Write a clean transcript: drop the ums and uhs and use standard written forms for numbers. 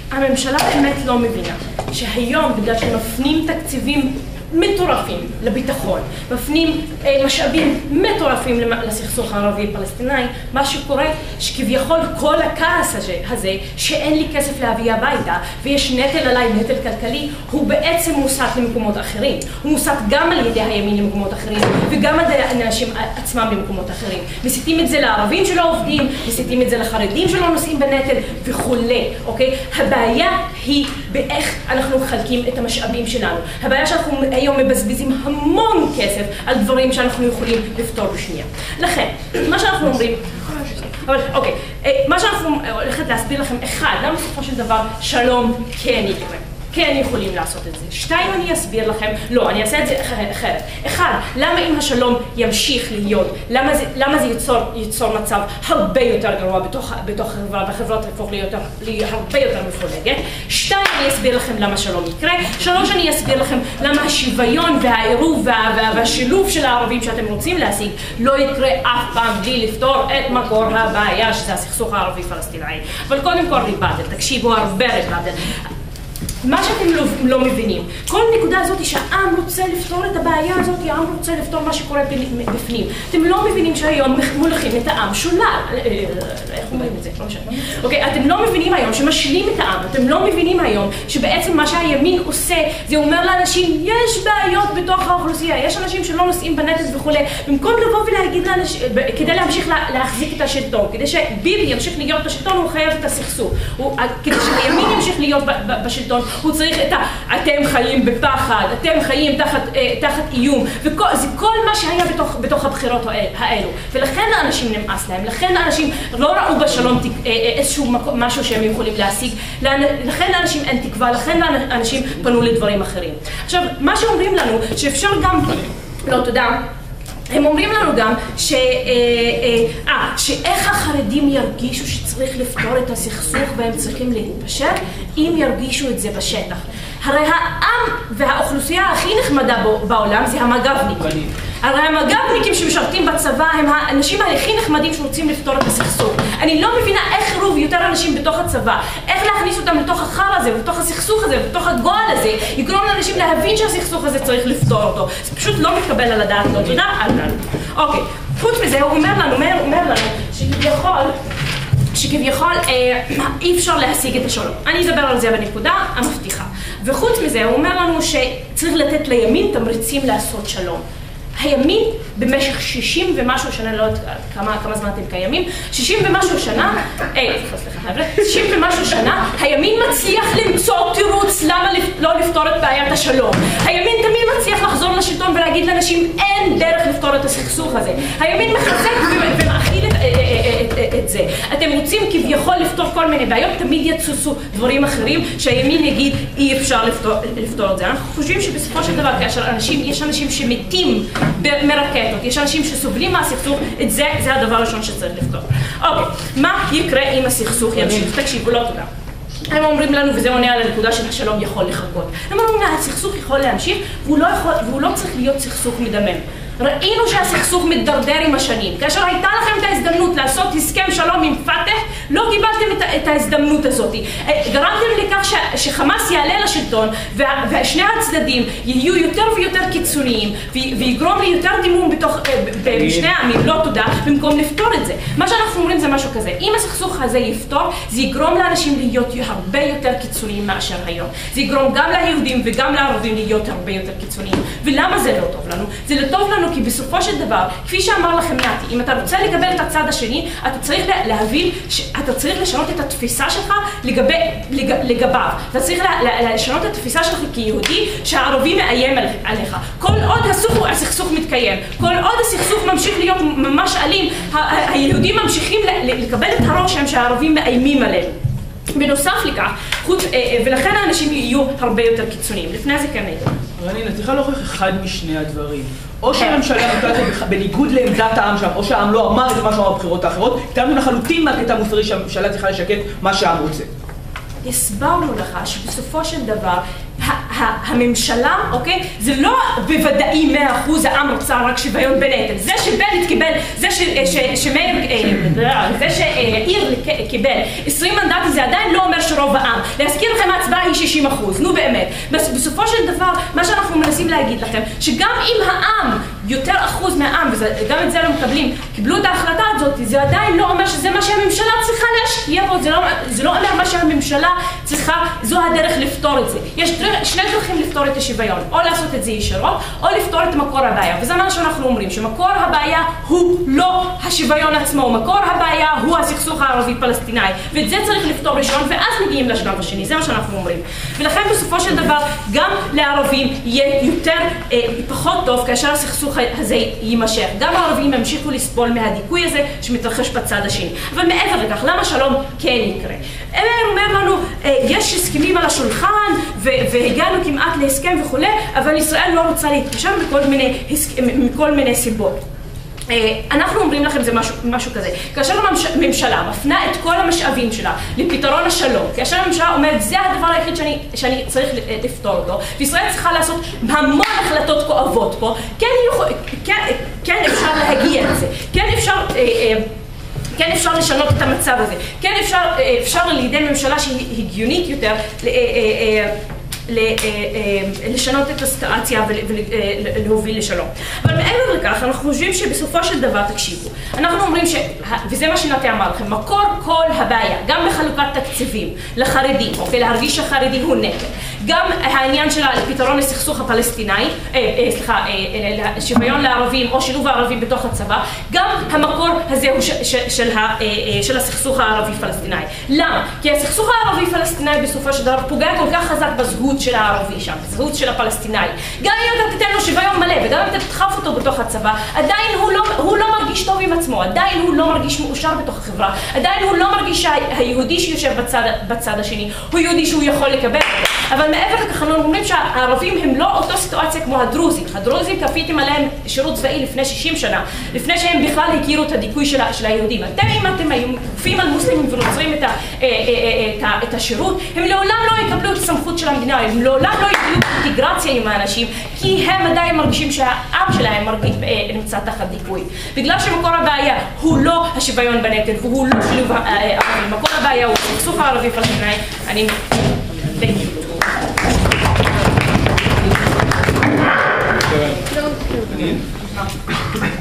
הממשלה באמת לא מבינה שהיום, בגלל שמפנים תקציבים מטורפים לביטחון, מפנים משאבים מטורפים לסכסוך הערבי-פלסטיני, מה שקורה שכביכול כל הכעס הזה שאין לי כסף להביא הביתה ויש נטל עליי, נטל כלכלי, הוא בעצם מוסט למקומות אחרים. הוא מוסט גם על ידי הימין למקומות אחרים וגם על ידי האנשים עצמם למקומות אחרים. מסיתים את זה לערבים שלא עובדים, מסיתים את זה לחרדים שלא נושאים בנטל וכולי, אוקיי? הבעיה היא באיך אנחנו מחלקים את המשאבים שלנו. הבעיה שאנחנו היום מבזבזים המון כסף על דברים שאנחנו יכולים לפתור בשנייה. לכן, מה שאנחנו אומרים, אוקיי, מה שאנחנו הולכת להסביר לכם, אחד, למה בסופו של דבר שלום כן יקרה. כן יכולים לעשות את זה. שתיים, אני אסביר לכם, לא, אני אעשה את זה אחרת. אחד, למה אם השלום ימשיך להיות, למה זה ייצור מצב הרבה יותר גרוע בתוך החברה, והחברה תהפוך להיות הרבה יותר מפולגת. שתיים, אני אסביר לכם למה שלום יקרה. שלוש, אני אסביר לכם למה השוויון והעירוב והשילוב של הערבים שאתם רוצים להשיג לא יקרה אף פעם בלי לפתור את מקור הבעיה, שזה הסכסוך הערבי-פלסטיני. אבל קודם כל ריבדל, תקשיבו הרבה ריבדל. מה שאתם לא מבינים, כל נקודה הזאת שהעם רוצה לפתור את הבעיה הזאת, העם רוצה לפתור מה שקורה בפנים. אתם לא מבינים שהיום מולכים את העם שולל. איך אומרים את זה? לא משנה. אוקיי, אתם לא מבינים היום שמשלים את העם. אתם לא מבינים היום שבעצם מה שהימין עושה, זה אומר לאנשים, יש בעיות בתוך האוכלוסייה, יש אנשים שלא נושאים בנטל וכו'. במקום לבוא ולהגיד לאנשים, כדי להמשיך להחזיק את השלטון, כדי שביבי ימשיך להיות בשלטון, הוא חייב את הסכסוך. כדי שהימין ימשיך להיות בשלטון, הוא צריך את אתם חיים בפחד, אתם חיים תחת איום, וזה כל מה שהיה בתוך הבחירות האלו. ולכן האנשים נמאס להם, לכן האנשים לא ראו בשלום איזשהו משהו שהם יכולים להשיג, לכן לאנשים אין תקווה, לכן האנשים פנו לדברים אחרים. עכשיו, מה שאומרים לנו, שאפשר גם, לא תודה, הם אומרים לנו גם שאיך החרדים ירגישו שצריך לפתור את הסכסוך והם צריכים להתפשר אם ירגישו את זה בשטח. הרי העם והאוכלוסייה הכי נחמדה בעולם זה המג"בניקים. הרי המג"בניקים שמשרתים בצבא הם האנשים הכי נחמדים שרוצים לפתור את הסכסוך. אני לא מבינה איך רוב יותר אנשים בתוך הצבא, איך להכניס אותם לתוך החר הזה, לתוך הסכסוך הזה, לתוך הגועל הזה, יגרום לאנשים להבין שהסכסוך הזה צריך לפתור אותו. זה פשוט לא מתקבל על הדעת, לא תודה, אל לנו. אוקיי, חוץ מזה הוא אומר לנו שכביכול אי אפשר להשיג את השלום. אני אדבר על זה בנקודה המבטיחה. וחוץ מזה הוא אומר לנו שצריך לתת לימין תמריצים לעשות שלום. הימין במשך 60 ומשהו שנה, לא יודעת כמה זמן אתם קיימים, 60 ומשהו שנה, הימין מצליח למצוא תירוץ למה לא לפתור את בעיית השלום. הימין תמיד מצליח לחזור לשלטון ולהגיד לאנשים אין דרך לפתור את הסכסוך הזה. הימין מחזק ומאכיל את זה. אתם רוצים כביכול לפתור כל מיני בעיות, תמיד יצוסו דברים אחרים שהימין יגיד אי אפשר לפתור את זה. אנחנו חושבים שבסופו של דבר כאשר יש אנשים שמתים מרקטות, יש אנשים שסובלים מהסכסוך, את זה הדבר הראשון שצריך לפתור. אוקיי, מה יקרה אם הסכסוך ימשיך? תקשיבו, לא תודה. הם אומרים לנו, וזה עונה על הנקודה של השלום יכול לחכות. הם אומרים, הסכסוך יכול להמשיך, והוא לא צריך להיות סכסוך מדמם. ראינו שהסכסוך מתדרדר עם השנים. כאשר הייתה לכם את ההזדמנות לעשות הסכם שלום עם פתח, לא קיבלתם את ההזדמנות הזאת. גרמתם לכך שחמאס יעלה לשלטון, ושני הצדדים יהיו יותר ויותר קיצוניים, ויגרום ליותר דימום בשני העמים, לא תודה, במקום לפתור את זה. מה שאנחנו אומרים זה משהו כזה, אם הסכסוך הזה יפתור, זה יגרום לאנשים להיות הרבה יותר קיצוניים מאשר היום. זה יגרום גם ליהודים וגם לערבים להיות הרבה יותר קיצוניים. ולמה זה לא טוב לנו? זה לא טוב לנו כי בסופו של דבר, כפי שאמר לכם נתי, אם אתה רוצה לקבל את הצד השני, אתה צריך להבין שאתה צריך לשנות את התפיסה שלך לגביו. אתה צריך לשנות את התפיסה שלך כיהודי שהערבי מאיים עליך. כל עוד הסכסוך מתקיים, כל עוד הסכסוך ממשיך להיות ממש אלים, היהודים ממשיכים לקבל את הרושם שהערבים מאיימים עליהם. בנוסף לכך, ולכן האנשים יהיו הרבה יותר קיצוניים. לפני זה כאן נדע. רנינה, צריכה להוכיח אחד משני הדברים. או שהממשלה נקראת בניגוד לעמדת העם שם, או שהעם לא אמר את מה שאמר בבחירות האחרות, התאמנו לחלוטין מהקטע המוסרי שהממשלה צריכה לשקט מה שהעם רוצה. הסברנו לך שבסופו של דבר, הממשלה, אוקיי? זה לא בוודאי 100% העם רוצה רק שוויון בנטל. זה שבנט קיבל, זה שעיר קיבל 20 מנדטים, זה עדיין לא אומר שרוב העם. להזכיר לכם, ההצבעה היא 60%, נו באמת. בסופו של דבר, מה שאנחנו מנסים להגיד לכם, שגם אם העם, יותר אחוז מהעם, וגם את זה לא מקבלים, קיבלו את ההחלטה הזאת, זה עדיין לא אומר שזה מה שהממשלה צריכה להשקיע בו, זה לא אומר מה שהממשלה צריכה, זו הדרך לפתור את זה. יש שני דרכים לפתור את השוויון, או לעשות את זה ישירות, או לפתור את מקור הבעיה. וזה מה שאנחנו אומרים, שמקור הבעיה הוא לא השוויון עצמו, מקור הבעיה הוא הסכסוך הערבי-פלסטיני, ואת זה צריך לפתור ראשון, ואז מגיעים לשלב השני, זה מה שאנחנו אומרים. ולכן בסופו של דבר, גם לערבים יהיה יותר, פחות טוב, כאשר הסכסוך הזה יימשך. גם הערבים ימשיכו לסבול מהדיכוי הזה שמתרחש בצד השני. אבל מעבר לכך, למה שלום כן יקרה? אומר לנו, יש הסכמים על השולחן, והגענו כמעט להסכם וכו', אבל ישראל לא רוצה להתקשר מכל מיני סיבות. אנחנו אומרים לכם זה משהו כזה, כאשר הממשלה מפנה את כל המשאבים שלה לפתרון השלום, כאשר הממשלה אומרת זה הדבר היחיד שאני צריך לפתור אותו, וישראל צריכה לעשות המון החלטות כואבות פה, כן אפשר להגיע לזה, כן אפשר לשנות את המצב הזה, כן אפשר לידי ממשלה שהיא הגיונית יותר לשנות את הסיטואציה ולהוביל לשלום. אבל מעבר לכך, אנחנו חושבים שבסופו של דבר, תקשיבו, אנחנו אומרים וזה מה שנתי אמר לכם, מקור כל הבעיה, גם בחלוקת תקציבים לחרדים, אוקיי, להרגיש שהחרדי הוא נטל, גם העניין של פתרון הסכסוך הפלסטיני, שוויון לערבים או שילוב הערבים בתוך הצבא, גם המקור הזה הוא של הסכסוך הערבי-פלסטיני. למה? כי הסכסוך הערבי-פלסטיני בסופו של דבר פוגע כל כך חזק בזהות של הערבי שם, בזהות של הפלסטיני. גם אם אתה תיתן לו שוויון מלא וגם אם אתה תדחף אותו בתוך הצבא, עדיין הוא לא מרגיש טוב עם עצמו, עדיין הוא לא מרגיש מאושר בתוך החברה, עדיין הוא לא מרגיש שהיהודי שיושב בצד השני הוא יהודי שהוא יכול לקבל. אבל מעבר לכך אנחנו אומרים שהערבים הם לא אותו סיטואציה כמו הדרוזים. הדרוזים כפיתם עליהם שירות צבאי לפני 60 שנה, לפני שהם בכלל הכירו את הדיכוי של היהודים. אם אתם היו כופים על מוסלמים ונוצרים את השירות, הם לעולם לא יקבלו את הסמכות של המדינה, הם לעולם לא יקבלו אינטגרציה עם האנשים, כי הם עדיין מרגישים שהעם שלהם נמצא תחת דיכוי. בגלל שמקור הבעיה הוא לא השוויון בנטל, והוא לא שילוב הערבים, מקור הבעיה הוא הסכסוך הערבי-פלסטיני. אני Thank you.